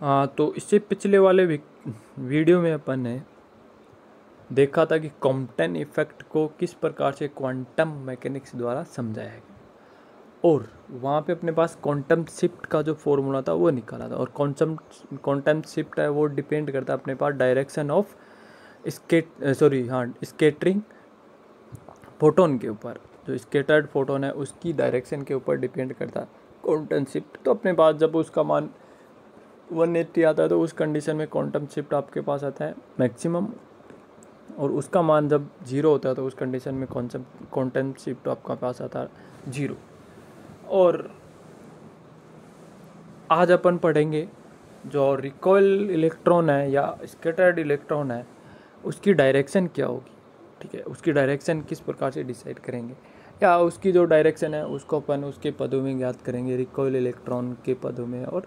तो इससे पिछले वाले वीडियो में अपन ने देखा था कि कॉम्पटन इफेक्ट को किस प्रकार से क्वांटम मैकेनिक्स द्वारा समझाया गया, और वहाँ पे अपने पास क्वांटम शिफ्ट का जो फॉर्मूला था वो निकाला था। और क्वांटम शिफ्ट है वो डिपेंड करता है अपने पास डायरेक्शन ऑफ स्केटरिंग फोटोन के ऊपर। जो स्केटर्ड फोटोन है उसकी डायरेक्शन के ऊपर डिपेंड करता है क्वांटम शिफ्ट। तो अपने पास जब उसका मान 180 आता है तो उस कंडीशन में क्वांटम शिफ्ट आपके पास आता है मैक्सिमम, और उसका मान जब 0 होता है तो उस कंडीशन में क्वांटम शिफ्ट आपका पास आता है 0। और आज अपन पढ़ेंगे जो रिकॉइल इलेक्ट्रॉन है या स्कैटर्ड इलेक्ट्रॉन है उसकी डायरेक्शन क्या होगी। ठीक है, उसकी डायरेक्शन किस प्रकार से डिसाइड करेंगे, या उसकी जो डायरेक्शन है उसको अपन उसके पदों में ज्ञात करेंगे, रिकॉइल इलेक्ट्रॉन के पदों में और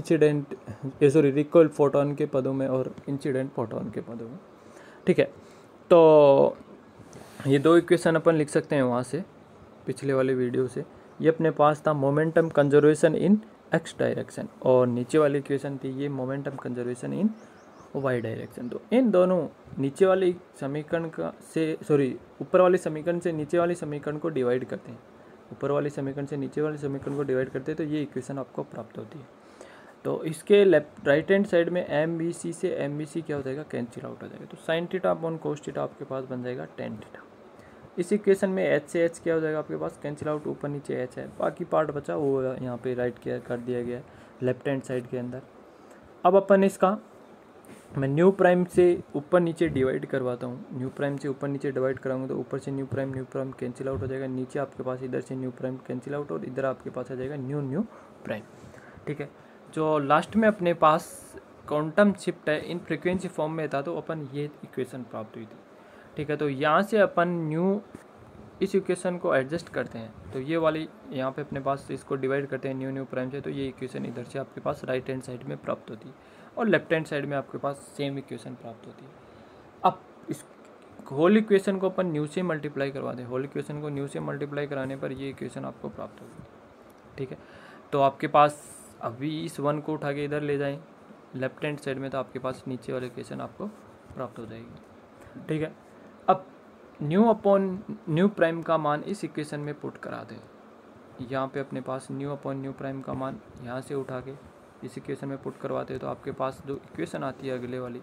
रिकॉइल फोटोन के पदों में और इंसिडेंट फोटोन के पदों में। ठीक है, तो ये दो इक्वेशन अपन लिख सकते हैं वहाँ से पिछले वाले वीडियो से। ये अपने पास था momentum conservation in X direction, और नीचे वाली इक्वेशन थी ये momentum conservation in Y direction. तो इन दोनों नीचे वाली समीकरण का ऊपर वाले समीकरण से नीचे वाले समीकरण को डिवाइड करते हैं, ऊपर वाले समीकरण से नीचे वाले समीकरण को डिवाइड करते हैं तो ये इक्वेशन आपको प्राप्त होती है। तो इसके राइट हैंड साइड में एम बी सी से एम बी सी क्या हो जाएगा, कैंसिल आउट हो जाएगा। तो sine theta upon cos theta आपके पास बन जाएगा टेन थीटा। इस इक्वेशन में एच से एच क्या हो जाएगा आपके पास, कैंसिल आउट, ऊपर नीचे एच है, बाकी पार्ट बचा वो यहाँ पे राइट कर दिया गया है लेफ्ट हैंड साइड के अंदर। अब अपन इसका मैं न्यू प्राइम से ऊपर नीचे डिवाइड करवाता हूँ। न्यू प्राइम से ऊपर नीचे डिवाइड कराऊंगा तो ऊपर से न्यू प्राइम कैंसिल आउट हो जाएगा, नीचे आपके पास इधर से न्यू प्राइम कैंसिल आउट और इधर आपके पास आ जाएगा न्यू प्राइम। ठीक है, जो लास्ट में अपने पास क्वांटम शिफ्ट है इन फ्रीक्वेंसी फॉर्म में था तो अपन ये इक्वेशन प्राप्त हुई थी। ठीक है, तो यहाँ से अपन इस इक्वेशन को एडजस्ट करते हैं, तो ये वाली यहाँ पे अपने पास इसको डिवाइड करते हैं न्यू प्राइम से, तो ये इक्वेशन इधर से आपके पास राइट हैंड साइड में प्राप्त होती है और लेफ्ट हैंड साइड में आपके पास सेम इक्वेशन प्राप्त होती है। अब इस होल इक्वेशन को अपन न्यू से मल्टीप्लाई करवा दें, होल इक्वेशन को न्यू से मल्टीप्लाई कराने पर ये इक्वेशन आपको प्राप्त होगी। ठीक है, तो आपके पास अभी इस 1 को उठा के इधर ले जाएं लेफ्ट हैंड साइड में तो आपके पास नीचे वाली इक्वेशन आपको प्राप्त हो जाएगी। ठीक है, अब न्यू अपॉन न्यू प्राइम का मान इस इक्वेशन में पुट करा दें। यहाँ पे अपने पास न्यू अपॉन न्यू प्राइम का मान यहाँ से उठा के इस इक्वेशन में पुट करवाते हैं तो आपके पास जो इक्वेशन आती है अगले वाली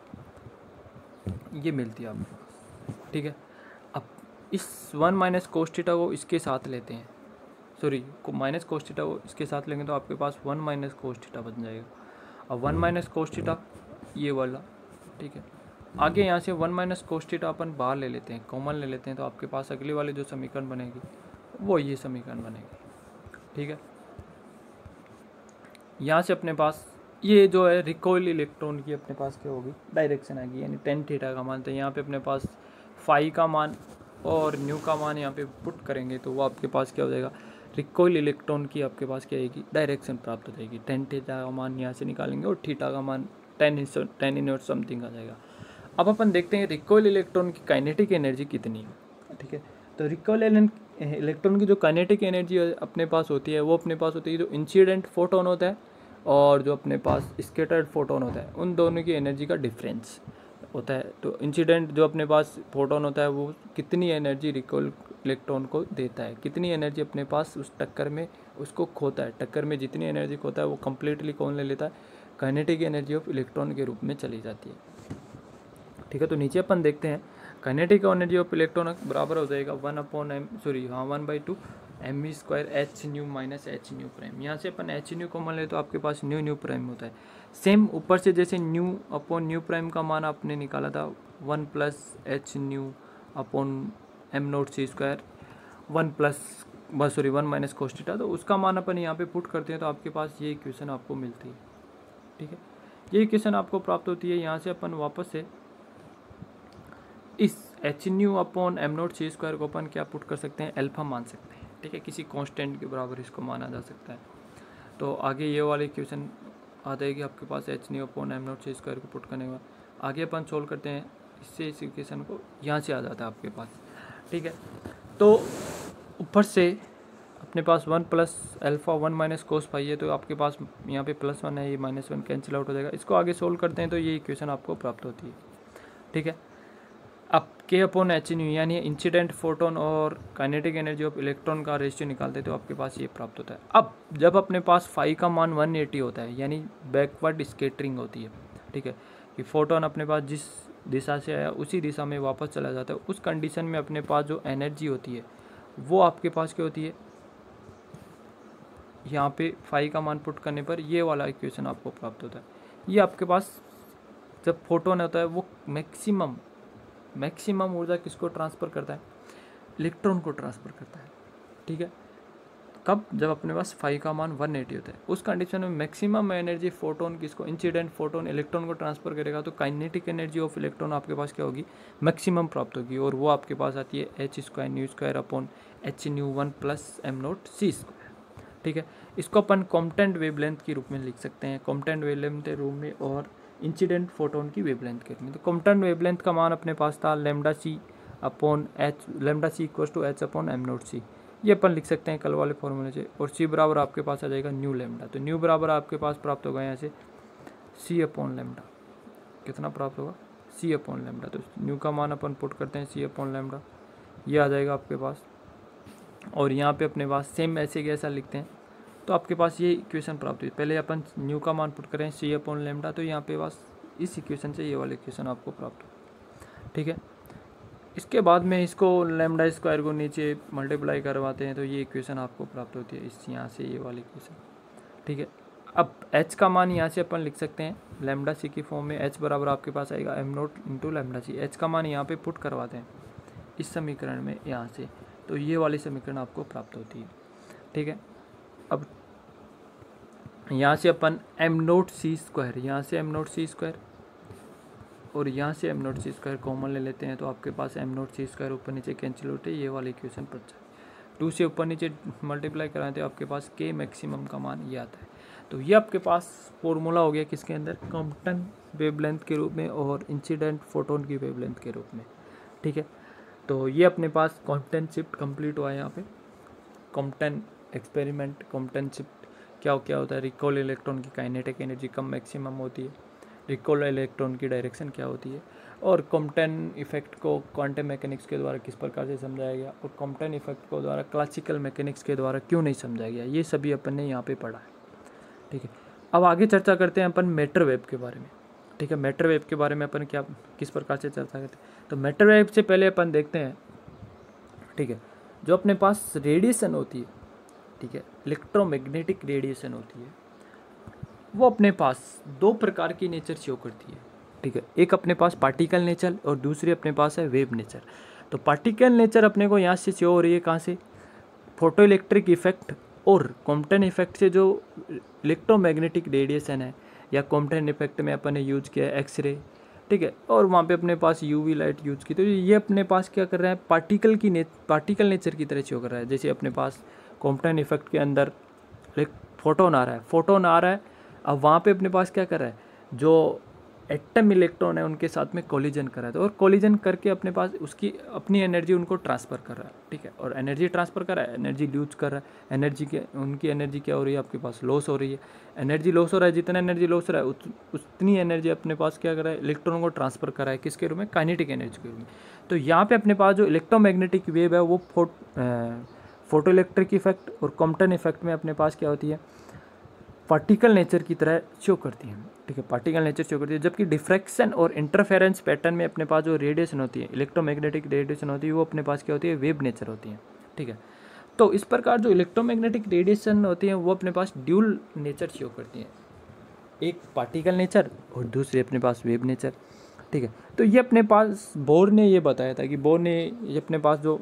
ये मिलती है आपके पास। ठीक है, अब इस 1 माइनस कोस थीटा को इसके साथ लेते हैं, माइनस कोस थीटा को इसके साथ लेंगे तो आपके पास 1 माइनस कोस थीटा बन जाएगा। अब 1 माइनस कोस थीटा ये वाला, ठीक है, आगे यहाँ से 1 माइनस कोस थीटा अपन बाहर ले लेते हैं, कॉमन ले लेते हैं, तो आपके पास अगली वाली जो समीकरण बनेगी वो ये समीकरण बनेगी। ठीक है, यहाँ से अपने पास ये जो है रिकॉइल इलेक्ट्रॉन की अपने पास क्या होगी, डायरेक्शन आएगी, यानी टेन थीटा का मान। तो यहाँ पे अपने पास फाई का मान और न्यू का मान यहाँ पे पुट करेंगे तो वो आपके पास क्या हो जाएगा, रिकॉइल इलेक्ट्रॉन की आपके पास क्या आएगी, डायरेक्शन प्राप्त हो जाएगी। टेन थीटा का मान यहाँ से निकालेंगे और थीटा का मान 10 इनवर्स समथिंग आ जाएगा। अब अपन देखते हैं रिकॉइल इलेक्ट्रॉन की काइनेटिक एनर्जी कितनी है। ठीक है, तो रिकॉइल इलेक्ट्रॉन की जो काइनेटिक एनर्जी अपने पास होती है वो अपने पास होती है जो इंसिडेंट फोटोन होता है और जो अपने पास स्कैटर्ड फोटोन होता है, उन दोनों की एनर्जी का डिफरेंस होता है। तो इंसिडेंट जो अपने पास फोटोन होता है वो कितनी एनर्जी रिकॉइल इलेक्ट्रॉन को देता है, कितनी एनर्जी अपने पास उस टक्कर में उसको खोता है, टक्कर में जितनी एनर्जी खोता है वो कम्प्लीटली कौन ले लेता है, काइनेटिक एनर्जी ऑफ इलेक्ट्रॉन के रूप में चली जाती है। ठीक है, तो नीचे अपन देखते हैं काइनेटिक एनर्जी ऑफ इलेक्ट्रॉन बराबर हो जाएगा 1/2 mv² h nu minus H nu prime. यहाँ से अपन एच न्यू कॉमन ले तो आपके पास न्यू प्राइम होता है। सेम ऊपर से जैसे न्यू अपॉन न्यू प्राइम का मान आपने निकाला था 1 + h nu upon m0c² 1 minus cos theta, तो उसका मान अपन यहाँ पे पुट करते हैं तो आपके पास ये इक्वेशन आपको मिलती है। ठीक है, ये इक्वेशन आपको प्राप्त होती है। यहाँ से अपन वापस से इस एच न्यू अपॉन m0c² को अपन क्या पुट कर सकते हैं, अल्फा मान सकते हैं। ठीक है, किसी कांस्टेंट के बराबर इसको माना जा सकता है। तो आगे ये वाली इक्वेशन आ जाएगी आपके पास एच न्यू अपॉन m0c² को पुट करने के बाद आगे अपन सोल्व करते हैं, इससे इस इक्वेशन को यहाँ से आ जाता है आपके पास। ठीक है, तो ऊपर से अपने पास 1 plus alpha 1 minus cos phi है, तो आपके पास यहाँ पे +1 है, ये -1 कैंसिल आउट हो जाएगा। इसको आगे सोल्व करते हैं तो ये इक्वेशन आपको प्राप्त होती है। ठीक है, अब K/h/nu यानी इंसिडेंट फोटोन और काइनेटिक एनर्जी ऑफ इलेक्ट्रॉन का रेशियो निकालते तो आपके पास ये प्राप्त होता है। अब जब अपने पास फाई का मान 180 होता है यानी बैकवर्ड स्केटरिंग होती है, ठीक है, कि फोटोन अपने पास जिस दिशा से आया उसी दिशा में वापस चला जाता है, उस कंडीशन में अपने पास जो एनर्जी होती है वो आपके पास क्या होती है, यहाँ पे फाई का मान पुट करने पर ये वाला इक्वेशन आपको प्राप्त होता है। ये आपके पास जब फोटोन होता है वो मैक्सिमम ऊर्जा किसको ट्रांसफ़र करता है, इलेक्ट्रॉन को ट्रांसफ़र करता है। ठीक है, कब, जब अपने पास फाई का मान 180 होता है, उस कंडीशन में मैक्सिमम एनर्जी फोटोन किसको, इंसिडेंट फोटोन इलेक्ट्रॉन को ट्रांसफ़र करेगा, तो काइनेटिक एनर्जी ऑफ इलेक्ट्रॉन आपके पास क्या होगी, मैक्सिमम प्राप्त होगी, और वो आपके पास आती है h²/h/1 + m0c²। ठीक है, इसको अपन कॉम्पटेंट वेवलेंथ के रूप में लिख सकते हैं, कॉम्पटेंट वेवलेंथ के रूप में और इंसिडेंट फोटोन की वेवलेंथ के रूप में। तो कॉम्पटेंट वेवलेंथ का मान अपने पास था λc/h, λc=h/m0c, ये अपन लिख सकते हैं कल वाले फॉर्मूले से, और c बराबर आपके पास आ जाएगा न्यू लैम्डा। तो न्यू बराबर आपके पास प्राप्त होगा यहाँ से c/λ, कितना प्राप्त होगा, c/λ। तो न्यू का मान अपन पुट करते हैं c/λ, ये आ जाएगा आपके पास, और यहाँ पे अपने पास सेम ऐसे कैसा लिखते हैं, तो आपके पास ये इक्वेशन प्राप्त हुई। पहले अपन न्यू का मान पुट करें c/λ, तो यहाँ पे पास इस इक्वेशन से ये वाली इक्वेशन आपको प्राप्त हो। ठीक है, इसके बाद में इसको λ² को नीचे मल्टीप्लाई करवाते हैं तो ये इक्वेशन आपको प्राप्त होती है, इस यहाँ से ये वाली इक्वेशन। ठीक है, अब h का मान यहाँ से अपन लिख सकते हैं λc की फॉर्म में, h बराबर आपके पास आएगा m0 × λc। h का मान यहाँ पे पुट करवाते हैं इस समीकरण में यहाँ से, तो ये वाली समीकरण आपको प्राप्त होती है। ठीक है, अब यहाँ से अपन m0c², यहाँ से m0c² और यहाँ से m0c² कॉमन ले लेते हैं, तो आपके पास m0c² ऊपर नीचे कैंसिल होते हैं, ये वाली इक्वेशन पर जाए 2 से ऊपर नीचे मल्टीप्लाई कराएं तो आपके पास k मैक्सिमम का मान ये आता है। तो ये आपके पास फॉर्मूला हो गया किसके अंदर, कॉम्पटेंट वेवलेंथ के रूप में और इंसिडेंट फोटोन की वेवलेंथ के रूप में। ठीक है, तो ये अपने पास कॉम्पटेंट शिफ्ट कंप्लीट हुआ है। यहाँ पे कॉम्पटेंट एक्सपेरिमेंट, कॉम्पटेंट शिफ्ट क्या होता है, रिकॉल इलेक्ट्रॉन की काइनेटिक एनर्जी कम मैक्सिमम होती है, रिकॉल इलेक्ट्रॉन की डायरेक्शन क्या होती है, और कॉम्पटेंट इफेक्ट को क्वांटम मैकेनिक्स के द्वारा किस प्रकार से समझाया गया, और कॉम्पटेंट इफेक्ट को द्वारा क्लासिकल मैकेनिक्स के द्वारा क्यों नहीं समझाया गया, ये सभी अपन ने यहाँ पे पढ़ा है। ठीक है, अब आगे चर्चा करते हैं अपन मैटर वेव के बारे में। ठीक है, मैटर वेव के बारे में अपन किस प्रकार से चर्चा करते हैं, तो मैटर वेव से पहले अपन देखते हैं, ठीक है, जो अपने पास रेडिएशन होती है, ठीक है, इलेक्ट्रोमैग्नेटिक रेडिएशन होती है, वो अपने पास 2 प्रकार की नेचर शो करती है। ठीक है, एक अपने पास पार्टिकल नेचर और दूसरी अपने पास है वेव नेचर। तो पार्टिकल नेचर अपने को यहाँ से शो हो रही है, कहाँ से, फोटो इलेक्ट्रिक इफेक्ट और कॉम्पटेंट इफेक्ट से जो इलेक्ट्रोमैग्नेटिक रेडिएशन है, या कॉम्पटेंट इफेक्ट में अपन ने यूज किया है एक्सरे। ठीक है, और वहाँ पे अपने पास यूवी लाइट यूज की, तो ये अपने पास क्या कर रहा है, पार्टिकल नेचर की तरह शो कर रहा है। जैसे अपने पास कॉम्पटेंट इफेक्ट के अंदर एक फोटोन आ रहा है, अब वहाँ पे अपने पास क्या कर रहा है, जो एटम इलेक्ट्रॉन है उनके साथ में कोलिजन कर रहा है, और कोलिजन करके अपने पास उसकी अपनी एनर्जी उनको ट्रांसफ़र कर रहा है। ठीक है, और एनर्जी ट्रांसफ़र कर रहा है, एनर्जी लूज कर रहा है, उनकी एनर्जी क्या हो रही है, आपके पास लॉस हो रही है, एनर्जी लॉस हो रहा है, जितना एनर्जी लॉस हो रहा है उतनी एनर्जी अपने पास क्या कर रहा है, इलेक्ट्रॉन को ट्रांसफ़र कर रहा है, किसके रूप में, काइनेटिक एनर्जी के रूप में। तो यहाँ पर अपने पास जो इलेक्ट्रोमैग्नेटिक वेव है वो फोटो इलेक्ट्रिक इफेक्ट और कॉम्पटेंट इफेक्ट में अपने पास क्या होती है, पार्टिकल नेचर की तरह शो करती है। ठीक है, पार्टिकल नेचर शो करती है, जबकि डिफ्रैक्शन और इंटरफेरेंस पैटर्न में अपने पास जो रेडिएशन होती है, इलेक्ट्रोमैग्नेटिक रेडिएशन होती है, वो अपने पास क्या होती है, वेव नेचर होती है। ठीक है, तो इस प्रकार जो इलेक्ट्रोमैग्नेटिक रेडिएशन होती है वो अपने पास ड्यूल नेचर शो करती हैं, एक पार्टिकल नेचर और दूसरी अपने पास वेव नेचर। ठीक है, तो ये अपने पास बोर ने ये बताया था कि बोर ने ये अपने पास जो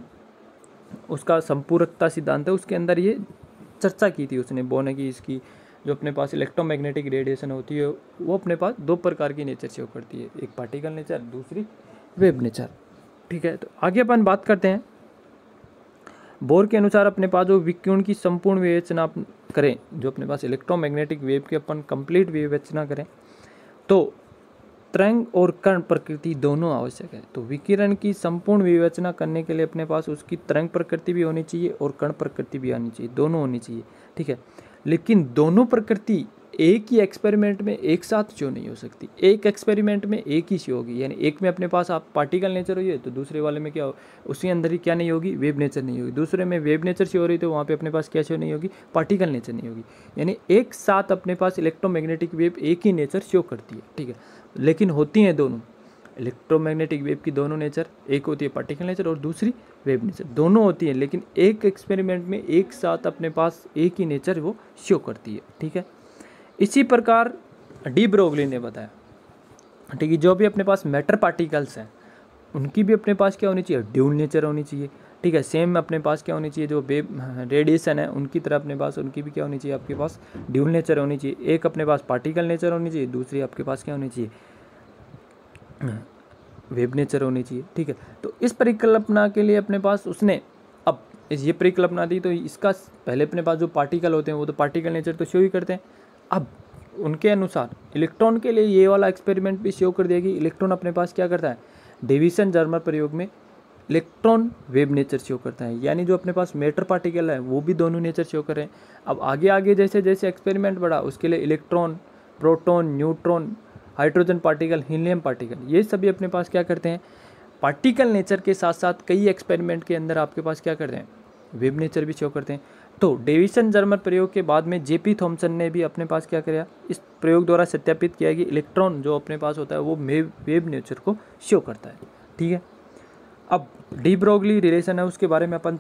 उसका संपूरकता सिद्धांत है उसके अंदर ये चर्चा की थी उसने, बोर ने, कि इसकी जो अपने पास इलेक्ट्रोमैग्नेटिक रेडिएशन होती है वो अपने पास 2 प्रकार की नेचर शो करती है, एक पार्टिकल नेचर, दूसरी वेव नेचर। ठीक है, तो आगे अपन बात करते हैं। बोर के अनुसार अपने पास जो विकिरण की संपूर्ण विवेचना करें, जो अपने पास इलेक्ट्रोमैग्नेटिक वेव की अपन कंप्लीट विवेचना करें, तो तरंग और कण प्रकृति दोनों आवश्यक है। तो विकिरण की संपूर्ण विवेचना करने के लिए अपने पास उसकी तरंग प्रकृति भी होनी चाहिए और कण प्रकृति भी आनी चाहिए, दोनों होनी चाहिए, ठीक है। लेकिन दोनों प्रकृति एक ही एक्सपेरिमेंट में एक साथ शो नहीं हो सकती, एक एक्सपेरिमेंट में एक ही शो होगी। यानी एक में अपने पास आप पार्टिकल नेचर हुई है तो दूसरे वाले में क्या हो, उसके अंदर ही क्या नहीं होगी, वेव नेचर नहीं होगी। दूसरे में वेव नेचर शो हो रही तो वहाँ पे अपने पास क्या शो नहीं होगी, पार्टिकल नेचर नहीं होगी। यानी एक साथ अपने पास इलेक्ट्रोमैग्नेटिक वेव एक ही नेचर शो करती है, ठीक है। लेकिन होती हैं दोनों, इलेक्ट्रोमैग्नेटिक वेव की दोनों नेचर, एक होती है पार्टिकल नेचर और दूसरी वेव नेचर, दोनों होती है। लेकिन एक एक्सपेरिमेंट में एक साथ अपने पास एक ही नेचर वो शो करती है, ठीक है। इसी प्रकार डी ब्रोगली ने बताया, ठीक है, जो भी अपने पास मैटर पार्टिकल्स हैं उनकी भी अपने पास क्या होनी चाहिए, ड्यूल नेचर होनी चाहिए, ठीक है। सेम अपने पास क्या होनी चाहिए, जो वेव रेडिएशन है उनकी तरह अपने पास उनकी भी क्या होनी चाहिए, आपके पास ड्यूल नेचर होनी चाहिए। एक अपने पास पार्टिकल नेचर होनी चाहिए, दूसरी आपके पास क्या होनी चाहिए, वेव नेचर होनी चाहिए, ठीक है। तो इस परिकल्पना के लिए अपने पास उसने अब ये परिकल्पना दी, तो इसका पहले अपने पास जो पार्टिकल होते हैं वो तो पार्टिकल नेचर तो शो ही करते हैं। अब उनके अनुसार इलेक्ट्रॉन के लिए ये वाला एक्सपेरिमेंट भी शो कर दिया कि इलेक्ट्रॉन अपने पास क्या करता है, डेविसन जर्मर प्रयोग में इलेक्ट्रॉन वेव नेचर शो करता है। यानी जो अपने पास मैटर पार्टिकल है वो भी दोनों नेचर शो कर रहे हैं। अब आगे आगे जैसे जैसे एक्सपेरिमेंट बढ़ा उसके लिए electron, proton, neutron, hydrogen particle, helium particle, ये सभी अपने पास क्या करते हैं, पार्टिकल नेचर के साथ साथ कई एक्सपेरिमेंट के अंदर आपके पास क्या करते हैं, वेव नेचर भी शो करते हैं। तो डेविसन जर्मर प्रयोग के बाद में जेपी थॉमसन ने भी अपने पास क्या किया, इस प्रयोग द्वारा सत्यापित किया कि इलेक्ट्रॉन जो अपने पास होता है वो वेव नेचर को शो करता है, ठीक है। अब डी ब्रोगली रिलेशन है उसके बारे में अपन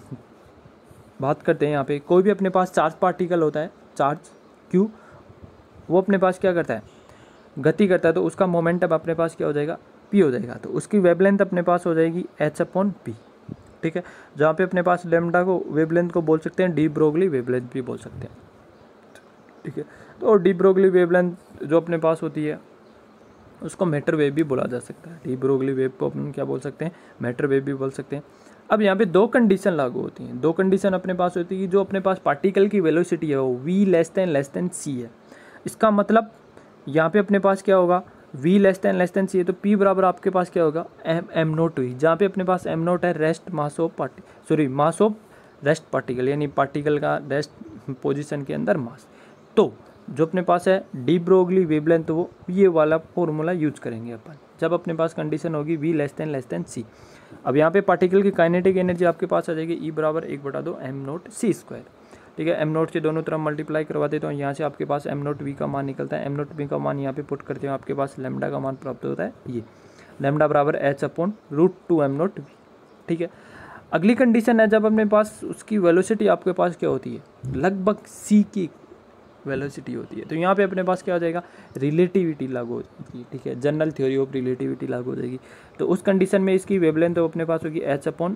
बात करते हैं। यहाँ पे कोई भी अपने पास चार्ज पार्टिकल होता है, चार्ज क्यू, वो अपने पास क्या करता है, गति करता है, तो उसका मोमेंटम अपने पास क्या हो जाएगा, पी हो जाएगा। तो उसकी वेवलेंथ अपने पास हो जाएगी h/p, ठीक है। जहाँ पे अपने पास लेमडा को वेवलेंथ को बोल सकते हैं डी ब्रोगली वेवलेंथ भी बोल सकते हैं, ठीक है। तो डी ब्रोगली वेवलेंथ जो अपने पास होती है उसको मैटर वेव भी बोला जा सकता है। डी ब्रोगली वेव को अपन क्या बोल सकते हैं, मैटर वेव भी बोल सकते हैं। अब यहाँ पे दो कंडीशन लागू होती हैं, दो कंडीशन अपने पास होती है कि जो अपने पास पार्टिकल की वेलोसिटी है वो v <c है। इसका मतलब यहाँ पे अपने पास क्या होगा, v <c है, तो p बराबर आपके पास क्या होगा, m0 जहाँ पे अपने पास m0 है rest mass of mass of rest particle, यानी पार्टिकल का रेस्ट पोजीशन के अंदर मास। तो जो अपने पास है डी ब्रोगली वेवलेंथ, तो वो ये वाला फॉर्मूला यूज करेंगे अपन जब अपने पास कंडीशन होगी v <c। अब यहाँ पे पार्टिकल की काइनेटिक एनर्जी आपके पास आ जाएगी E बराबर 1/2 m0c², ठीक है। m0 से दोनों तरफ मल्टीप्लाई करवा देते हो, यहाँ से आपके पास m0v का मान निकलता है। m0v का मान यहाँ पे पुट करते हो, आपके पास लैम्डा का मान प्राप्त होता है, ये लैम्डा बराबर h/√2 m0v, ठीक है। अगली कंडीशन है जब अपने पास उसकी वेलोसिटी आपके पास क्या होती है, लगभग c की वेलोसिटी होती है, तो यहाँ पे अपने पास क्या हो जाएगा, रिलेटिविटी लागू हो जाएगी, ठीक है। जनरल थ्योरी ऑफ रिलेटिविटी लागू हो जाएगी। तो उस कंडीशन में इसकी वेवलेंथ तो अपने पास होगी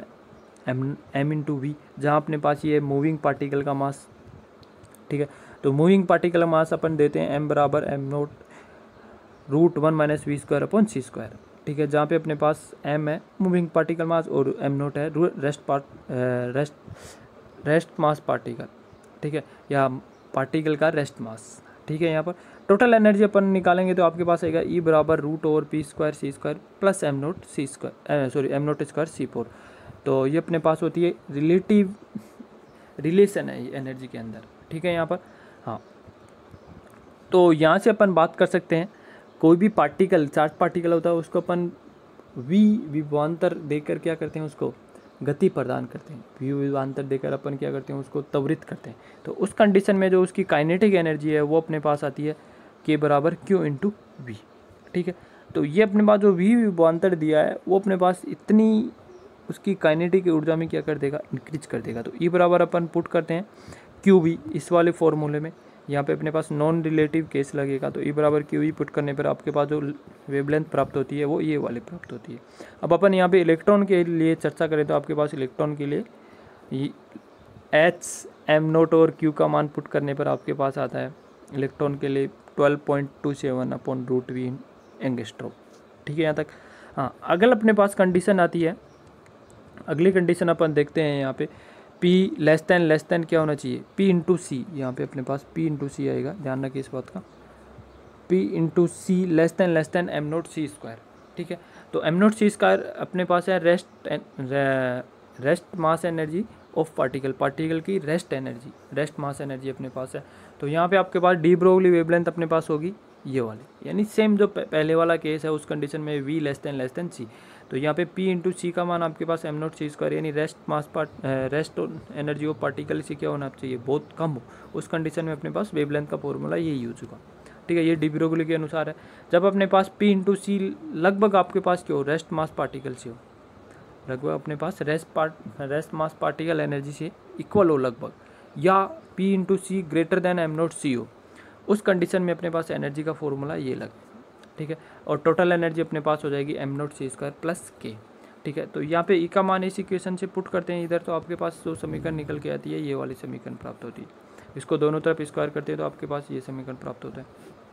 h/m/v, जहाँ अपने पास ये मूविंग पार्टिकल का मास, ठीक है। तो मूविंग पार्टिकल मास अपन देते हैं m बराबर m0√1 - v²/c², ठीक है। जहाँ पे अपने पास m है मूविंग पार्टिकल मास और m0 है रेस्ट मास पार्टिकल, ठीक है, या पार्टिकल का रेस्ट मास, ठीक है। यहाँ पर टोटल एनर्जी अपन निकालेंगे तो आपके पास आएगा E बराबर √p² प्लस m0c², तो ये अपने पास होती है रिलेशन है ये एनर्जी के अंदर, ठीक है। यहाँ पर हाँ, तो यहाँ से अपन बात कर सकते हैं कोई भी पार्टिकल, चार्ज पार्टिकल होता है उसको अपन विभवांतर देकर क्या करते हैं, उसको गति प्रदान करते हैं। विभवांतर देकर अपन क्या करते हैं, उसको त्वरित करते हैं। तो उस कंडीशन में जो उसकी काइनेटिक एनर्जी है वो अपने पास आती है k बराबर q/v, ठीक है। तो ये अपने पास जो विभवांतर दिया है वो अपने पास इतनी उसकी काइनेटिक ऊर्जा में क्या कर देगा, इंक्रीज कर देगा। तो E बराबर अपन पुट करते हैं qv इस वाले फॉर्मूले में, यहाँ पे अपने पास नॉन रिलेटिव केस लगेगा। तो E बराबर qv पुट करने पर आपके पास जो वेवलेंथ प्राप्त होती है वो ये वाली प्राप्त होती है। अब अपन यहाँ पे इलेक्ट्रॉन के लिए चर्चा करें तो आपके पास इलेक्ट्रॉन के लिए h, m0 और q का मान पुट करने पर आपके पास आता है इलेक्ट्रॉन के लिए 12.27/√v एंगस्ट्रॉम, ठीक है। यहाँ तक हाँ। अगल अपने पास कंडीशन आती है, अगली कंडीशन अपन देखते हैं यहाँ पे P << क्या होना चाहिए, P × C, यहाँ पे अपने पास P × C आएगा, ध्यान रखिए इस बात का। P into C less than M not C square. ठीक है, तो एम नोट सी स्क्वायर अपने पास है rest mass energy of particle की रेस्ट मास एनर्जी अपने पास है। तो यहाँ पे आपके पास डी ब्रोगली वेवलेंथ अपने पास होगी ये वाली, यानी सेम जो पहले वाला केस है उस कंडीशन में वी लेस देन सी। तो यहाँ पे पी इंटू सी का मान आपके पास एम नोट सी स्क्वायर यानी रेस्ट एनर्जी ऑफ पार्टिकल से क्या होना चाहिए, बहुत कम हो, उस कंडीशन में अपने पास वेवलेंथ का फॉर्मूला यही यूज होगा। ठीक है, ये डी ब्रोगली के अनुसार है। जब अपने पास पी इंटू सी लगभग आपके पास क्या हो, रेस्ट मास पार्टिकल से हो, लगभग अपने पास रेस्ट मास पार्टिकल एनर्जी से इक्वल हो लगभग, या P into C greater than M not C हो, उस कंडीशन में अपने पास एनर्जी का फॉर्मूला ये लगे। ठीक है, और टोटल एनर्जी अपने पास हो जाएगी M not C square plus K. ठीक है, तो यहाँ पे ई का मान इस इक्वेशन से पुट करते हैं इधर, तो आपके पास जो समीकरण निकल के आती है ये वाली समीकरण प्राप्त होती है। इसको दोनों तरफ स्क्वायर करते हैं तो आपके पास ये समीकरण प्राप्त होता है।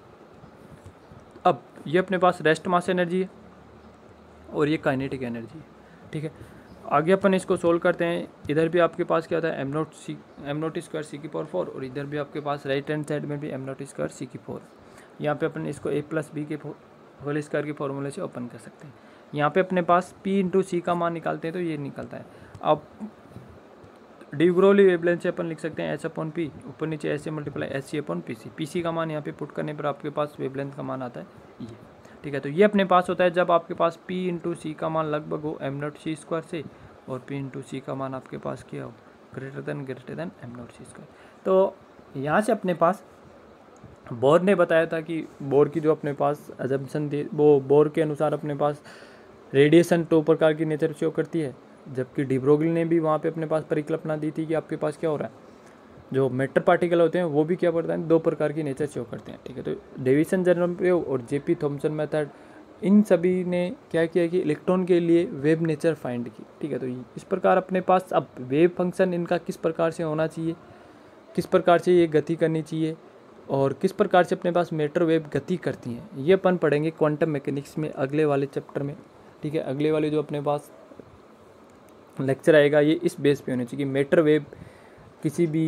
अब ये अपने पास रेस्ट मास एनर्जी है और ये काइनेटिक एनर्जी है। ठीक है, आगे अपन इसको सोल्व करते हैं। इधर भी आपके पास क्या होता है, एम नोट स्क्वायर सी की पावर 4, और इधर भी आपके पास राइट हैंड साइड में भी एम नोट स्क्वायर सी की 4। यहाँ पे अपन इसको ए प्लस बी के होल स्क्वायर के फॉर्मूले से ओपन कर सकते हैं। यहाँ पे अपने पास पी इंटू सी का मान निकालते हैं तो ये निकलता है। अब डी ब्रोगली वेवलेंथ से अपन लिख सकते हैं एच अपॉन पी, ऊपर नीचे ऐसे multiply H C upon P C का मान यहाँ पे पुट करने पर आपके पास वेवलेंथ का मान आता है ये। ठीक है, तो ये अपने पास होता है जब आपके पास पी इंटू सी का मान लगभग हो एम नोट सी स्क्वायर से, और पी इंटू सी का मान आपके पास क्या हो, greater than M not C square. तो यहाँ से अपने पास बोर ने बताया था कि बोर की जो अपने पास अजम्पशन थी वो बोर के अनुसार अपने पास रेडिएशन 2 प्रकार की नेचर शो करती है, जबकि डी ब्रोगली ने भी वहाँ पे अपने पास परिकल्पना दी थी कि आपके पास क्या हो रहा है, जो मैटर पार्टिकल होते हैं वो भी क्या करते हैं, 2 प्रकार की नेचर शो करते हैं। ठीक है, तो डेविसन जनरल प्रयोग और जेपी थॉमसन मेथड, इन सभी ने क्या किया कि इलेक्ट्रॉन के लिए वेव नेचर फाइंड की। ठीक है, तो इस प्रकार अपने पास अब वेव फंक्शन इनका किस प्रकार से होना चाहिए, किस प्रकार से ये गति करनी चाहिए, और किस प्रकार से अपने पास मैटर वेव गति करती हैं, ये अपन पढ़ेंगे क्वांटम मैकेनिक्स में अगले वाले चैप्टर में। ठीक है, अगले वाले जो अपने पास लेक्चर आएगा ये इस बेस पे होना चाहिए कि मैटर वेव किसी भी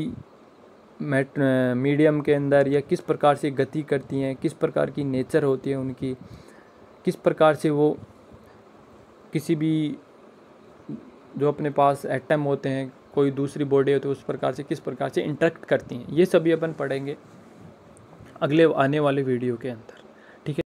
मीडियम के अंदर या किस प्रकार से गति करती हैं, किस प्रकार की नेचर होती है उनकी, किस प्रकार से वो किसी भी जो अपने पास एटम होते हैं, कोई दूसरी बॉडी होती है, उस प्रकार से किस प्रकार से इंटरेक्ट करती हैं, ये सभी अपन पढ़ेंगे अगले आने वाले वीडियो के अंदर।